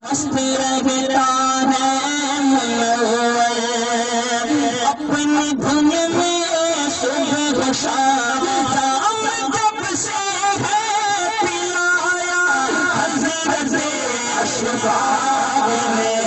हंसते रहता है मनोवर अपनी धुन में सुबह शाम जब से है पिलाया हज़रत अशफाक़ ने